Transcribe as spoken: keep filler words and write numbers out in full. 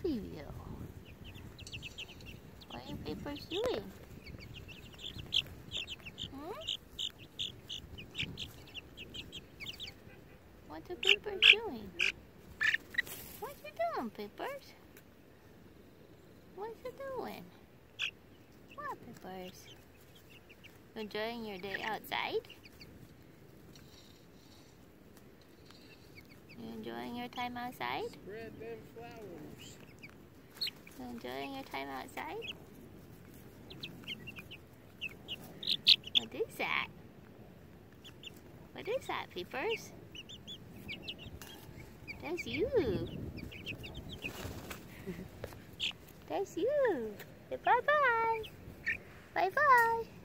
selfie view. What are you Peepers doing? Hmm? What are Peepers doing? What you doing, Peepers? What you doing? What, Peepers? Enjoying your day outside? You enjoying your time outside? Spread them flowers. You enjoying your time outside? What is that? What is that, Peepers? That's you. That's you. Say bye-bye. Bye-bye.